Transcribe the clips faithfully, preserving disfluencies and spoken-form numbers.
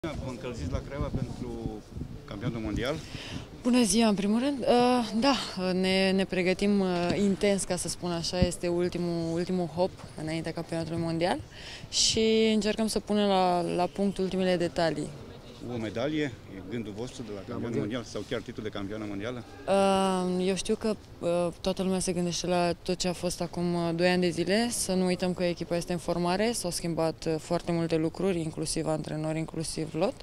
Vă încălziți la Craiova pentru campionatul mondial? Bună ziua, în primul rând. Da, ne, ne pregătim intens, ca să spun așa, este ultimul, ultimul hop înaintea campionatului mondial și încercăm să punem la, la punct ultimele detalii. O medalie? E gândul vostru de la campionatul mondial sau chiar titlul de campioană mondială? Eu știu că toată lumea se gândește la tot ce a fost acum doi ani de zile, să nu uităm că echipa este în formare, s-au schimbat foarte multe lucruri, inclusiv antrenori, inclusiv lot.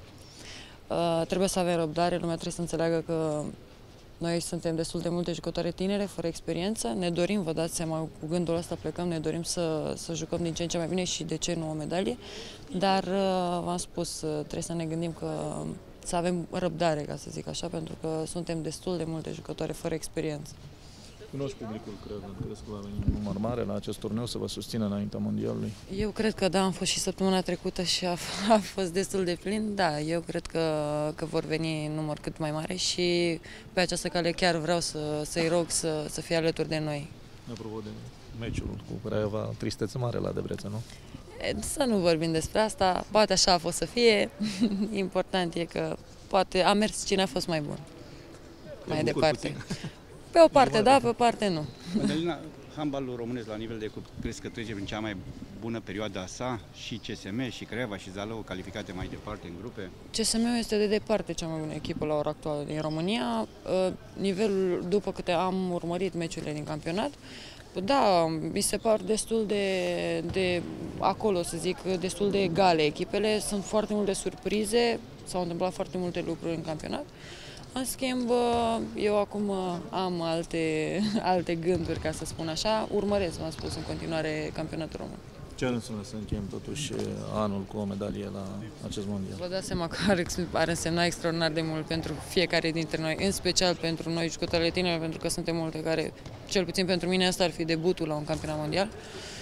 Uh, trebuie să avem răbdare, lumea trebuie să înțeleagă că noi suntem destul de multe jucătoare tinere, fără experiență. Ne dorim, vă dați seama, cu gândul ăsta plecăm, ne dorim să, să jucăm din ce în ce mai bine și de ce nu o medalie. Dar, uh, v-am spus, uh, trebuie să ne gândim că să avem răbdare, ca să zic așa, pentru că suntem destul de multe jucătoare fără experiență. Cunoști publicul, cred, crezi că va veni un număr mare la acest turneu să vă susțină înaintea mondialului? Eu cred că da, am fost și săptămâna trecută și a, a fost destul de plin. Da, eu cred că, că vor veni în număr cât mai mare și pe această cale chiar vreau să, să-i rog să, să fie alături de noi. Apropo de meciul cu Craiova, tristețe mare la Debrecen, nu? E, să nu vorbim despre asta, poate așa a fost să fie. Important e că poate a mers cine a fost mai bun. Te mai bucur departe. puțin. Pe o parte da, pe o parte nu. Mădălina, handbalul românesc la nivel de cup, crezi că trece prin cea mai bună perioadă a sa? Și C S M, și Craiova, și Zalău calificate mai departe în grupe? C S M este de departe cea mai bună echipă la ora actuală din România. Nivelul, după câte am urmărit meciurile din campionat, da, mi se par destul de, de acolo, să zic, destul de egale echipele. Sunt foarte multe surprize, s-au întâmplat foarte multe lucruri în campionat. În schimb, eu acum am alte, alte gânduri, ca să spun așa. Urmăresc, v-am spus, în continuare campionatul român. Ce ar însemna să încheiem totuși anul cu o medalie la acest mondial? Vă dați seama că ar, ar însemna extraordinar de mult pentru fiecare dintre noi, în special pentru noi, jucătoarele tinere, pentru că suntem multe care, cel puțin pentru mine, asta ar fi debutul la un campionat mondial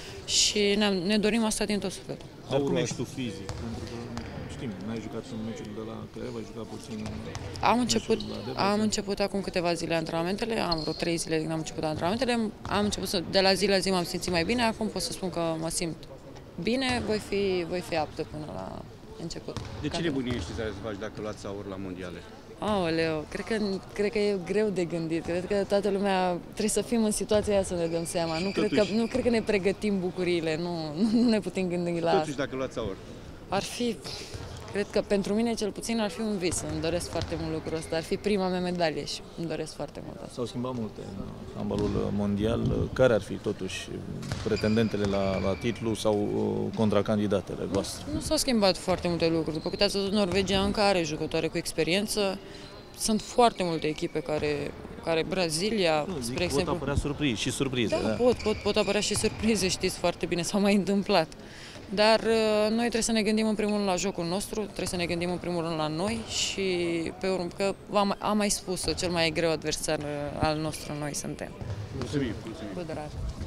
și ne, ne dorim asta din tot sufletul. Dar cum ești tu fizic? Pentru că știm, n-ai jucat în meciul de la Craiova, ai jucat puțin. Am început, am început acum câteva zile antrenamentele, am vreo trei zile când am început antrenamentele, am început să, de la zi la zi m-am simțit mai bine, acum pot să spun că mă simt bine, voi fi, voi fi aptă până la început. De ce nebunie știți să faci dacă luați aur la mondiale? Aoleu, cred că, cred că e greu de gândit, cred că toată lumea trebuie să fim în situația aia să ne dăm seama, nu cred, că, nu cred că ne pregătim bucuriile, nu, nu ne putem gândi la Totuși, dacă luați aur? Ar fi, cred că pentru mine cel puțin ar fi un vis, îmi doresc foarte mult lucrul ăsta, ar fi prima mea medalie și îmi doresc foarte mult asta. S-au schimbat multe în handbalul mondial. Care ar fi totuși pretendentele la, la titlu sau contracandidatele voastre? Nu s-au schimbat foarte multe lucruri. După câte ați văzut, Norvegia încă are jucătoare cu experiență. Sunt foarte multe echipe care, care Brazilia, nu, zic, spre exemplu... pot apărea surprize și surprize. Da, da? Pot, pot, pot apărea și surprize, știți foarte bine, s-au mai întâmplat. Dar noi trebuie să ne gândim în primul rând la jocul nostru, trebuie să ne gândim în primul rând la noi și pe urmă, că am mai spus-o, cel mai greu adversar al nostru noi suntem. Mulțumim, mulțumim. Cu drag.